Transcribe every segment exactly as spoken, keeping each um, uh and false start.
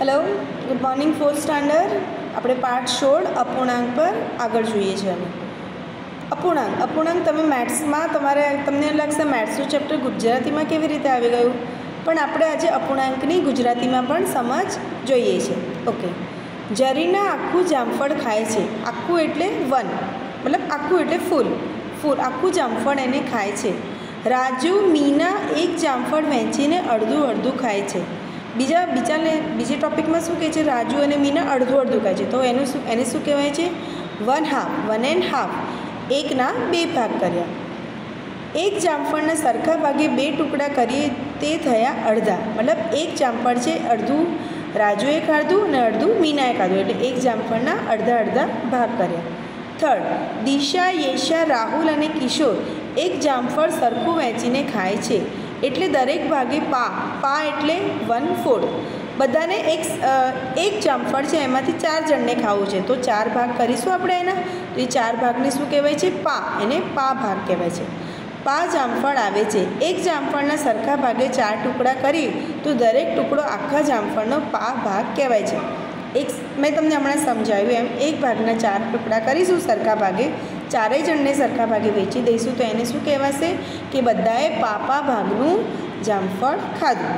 Hello good morning fourth standard આપણે પાઠ સોળ અપૂર્ણાંક પર આગળ જોઈએ છીએ। હવે અપૂર્ણાંક અપૂર્ણાંક તમે મેથ્સમાં તમારે તમને લાગશે મેથ્સનું ચેપ્ટર ગુજરાતીમાં કેવી રીતે આવી ગયું, પણ આપણે આજે અપૂર્ણાંકની ગુજરાતીમાં પણ સમજ જોઈએ છે। ઓકે, જરીના આખું જામફળ ખાય છે। આખું એટલે વન, મતલબ આખું એટલે ફૂલ, ફૂલ આખું જામફળ એને ખાય છે। રાજુ મીના એક જામફળ વહેંચીને અડધું અડધું ખાય છે। બીજા બીજા બીજી ટોપિકમાં શું કહે છે, રાજુ અને મીના અડધું અડધું ખાય છે, તો એનું શું એને શું કહેવાય છે, one half, one and half, એકના બે ભાગ કર્યા। એક જામફળના સરખા ભાગે બે ટુકડા કરીએ તે થયા અડધા, મતલબ એક જામફળ છે અડધું રાજુએ ખાધું અને અડધું મીનાએ ખાધું, એટલે એક જામફળના અડધા અડધા ભાગ કર્યા। થર્ડ, દિશા, યેશા, રાહુલ અને કિશોર એક જામફળ સરખું વહેંચીને ખાય છે, એટલે દરેક ભાગે પા, પા એટલે વન ફોર્થ, બધાને એક એક જામફળ છે એમાંથી ચાર જણને ખાવું છે, તો ચાર ભાગ કરીશું આપણે એના, તો એ ચાર ભાગને શું કહેવાય છે, પા, એને પા ભાગ કહેવાય છે। પા જામફળ આવે છે, એક જામફળના સરખા ભાગે ચાર ટુકડા કરી તો દરેક ટુકડો આખા જામફળનો પા ભાગ કહેવાય છે। એક મેં તમને હમણાં સમજાવ્યું એમ, એક ભાગના ચાર ટુકડા કરીશું સરખા ભાગે, ચારેય જણને સરખા ભાગે વેચી દઈશું તો એને શું કહેવાશે કે બધાએ પાપા ભાગનું જામફળ ખાધું।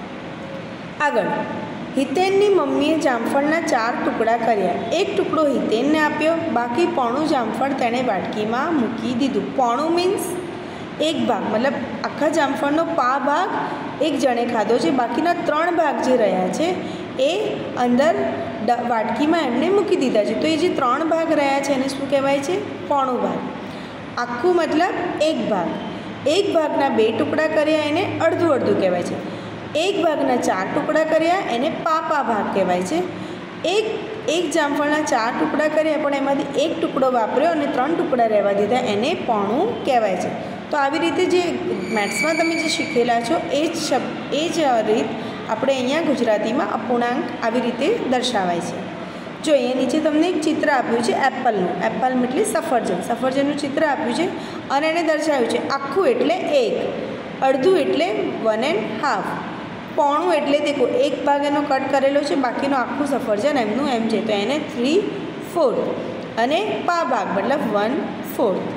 આગળ, હિતેનની મમ્મીએ જામફળના ચાર ટુકડા કર્યા, એક ટુકડો હિતેનને આપ્યો, બાકી પોણું જામફળ તેણે વાટકીમાં મૂકી દીધું। પોણું મીન્સ એક ભાગ, મતલબ આખા જામફળનો પા ભાગ એક જણે ખાધો છે, બાકીના ત્રણ ભાગ જે રહ્યા છે એ અંદર વાટકીમાં એમને મૂકી દીધા છે, તો એ જે ત્રણ ભાગ રહ્યા છે એને શું કહેવાય છે, પોણું ભાગ। આખું મતલબ એક ભાગ, એક ભાગના બે ટુકડા કર્યા એને અડધું અડધું કહેવાય છે, એક ભાગના ચાર ટુકડા કર્યા એને પાપા ભાગ કહેવાય છે। એક એક જામફળના ચાર ટુકડા કર્યા પણ એમાંથી એક ટુકડો વાપર્યો અને ત્રણ ટુકડા રહેવા દીધા, એને પોણું કહેવાય છે। તો આવી રીતે જે મેથ્સમાં તમે જે શીખેલા છો એ જ શબ્દ એ જ રીત આપણે અહીંયા ગુજરાતીમાં અપૂર્ણાંક આવી રીતે દર્શાવાય છે। જો અહીંયા નીચે તમને એક ચિત્ર આપ્યું છે એપલનું, એપલ એટલે સફરજન, સફરજનનું ચિત્ર આપ્યું છે અને એને દર્શાવ્યું છે આખું એટલે એક, અડધું એટલે વન એન્ડ હાફ, પોણું એટલે દેખો એક ભાગ એનો કટ કરેલો છે, બાકીનું આખું સફરજન એમનું એમ છે, તો એને થ્રી ફોર્થ, અને પા ભાગ મતલબ વન ફોર્થ।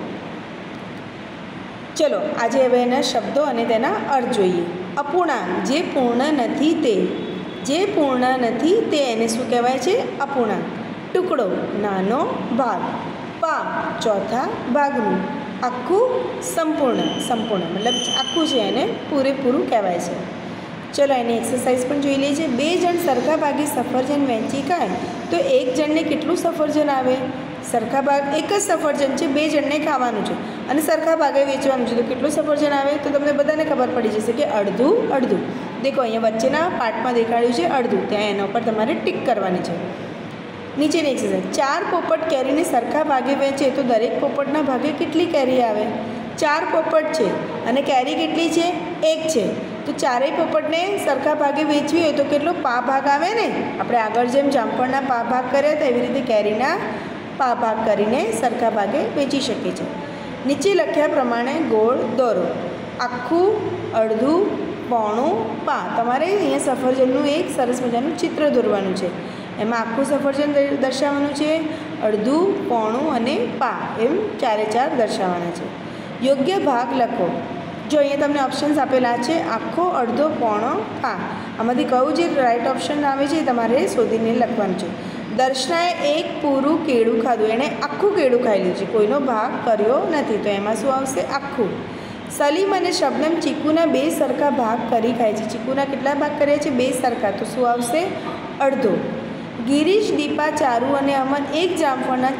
ચલો આજે હવે એના શબ્દો અને તેના અર્થ જોઈએ। અપૂર્ણાંક, જે પૂર્ણ નથી તે, જે પૂર્ણ નથી તે એને શું કહેવાય છે, અપૂર્ણાંક। ટુકડો, નાનો ભાગ। પા, ચોથા ભાગનું। આખું, સંપૂર્ણ, સંપૂર્ણ મતલબ આખું છે એને પૂરેપૂરું કહેવાય છે। ચલો એની એક્સરસાઇઝ પણ જોઈ લઈએ છીએ। બે જણ સરખા ભાગે સફરજન વહેંચી ખાય તો એક જણને કેટલું સફરજન આવે, સરખા ભાગ એક જ સફરજન છે, બે જણને ખાવાનું છે અને સરખા ભાગે વેચવાનું છે, તો કેટલું સફરજન આવે, તો તમને બધાને ખબર પડી જશે કે અડધું અડધું। દેખો અહીંયા વચ્ચેના પાર્ટમાં દેખાડ્યું છે અડધું, ત્યાં એના ઉપર તમારે ટીક કરવાની છે। નીચેની એક્સરસાઇઝ, ચાર પોપટ કેરીને સરખા ભાગે વેચે તો દરેક પોપટના ભાગે કેટલી કેરી આવે। ચાર પોપટ છે અને કેરી કેટલી છે, એક છે, તો ચારેય પોપટને સરખા ભાગે વેચવી હોય તો કેટલો પા ભાગ આવે ને, આપણે આગળ જેમ જામફળના પા ભાગ કર્યા હતા એવી રીતે કેરીના પા ભાગ કરીને સરખા ભાગે વેચી શકે છે। નીચે લખ્યા પ્રમાણે ગોળ દોરો, આખું, અડધું, પોણું, પા। તમારે અહીંયા સફરજનનું એક સરસ મજાનું ચિત્ર દોરવાનું છે, એમાં આખું સફરજન દર્શાવવાનું છે, અડધું, પોણું અને પા, એમ ચારે ચાર દર્શાવવાના છે। યોગ્ય ભાગ લખો, જો અહીંયા તમને ઓપ્શન્સ આપેલા છે આખો, અડધો, પોણો, પા, આમાંથી કયું જે રાઈટ ઓપ્શન આવે છે એ તમારે શોધીને લખવાનું છે। દર્શનાએ એક પૂરું કેળું ખાધું, એણે આખું કેળું ખાઈ લીધું છે, કોઈનો ભાગ કર્યો નથી, તો એમાં શું આવશે, આખું। સલીમ અને શબનમ ચીકુના બે સરખા ભાગ કરી ખાય છે, ચીકુના કેટલા ભાગ કર્યા છે, બે સરખા, તો શું આવશે, અડધો। ગિરીશ, દીપા, ચારુ અને અમન એક જામફળના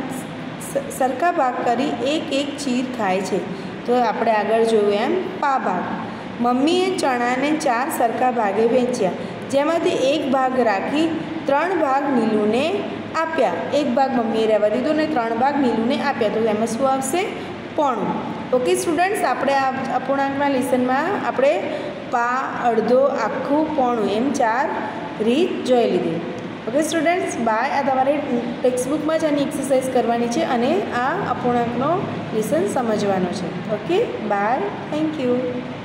સરખા ભાગ કરી એક એક ચીર ખાય છે, તો આપણે આગળ જોયું એમ પા ભાગ। મમ્મીએ ચણાને ચાર સરખા ભાગે વેચ્યા, જેમાંથી એક ભાગ રાખી ત્રણ ભાગ નીલુને આપ્યા, એક ભાગ મમ્મીએ રહેવા દીધો અને ત્રણ ભાગ નીલુને આપ્યા, તો એમાં શું આવશે, પોણું। ઓકે સ્ટુડન્ટ્સ, આપણે આ અપૂર્ણાંકના લેસનમાં આપણે પા, અડધો, આખું, પોણું એમ ચાર રીત જોઈ લીધી। Okay students, bye. આ તમારે ટેક્સ્ટબુકમાં જ આની એક્સરસાઇઝ કરવાની છે અને આ અપૂર્ણાંકનો લેસન સમજવાનો છે। Okay bye, thank you.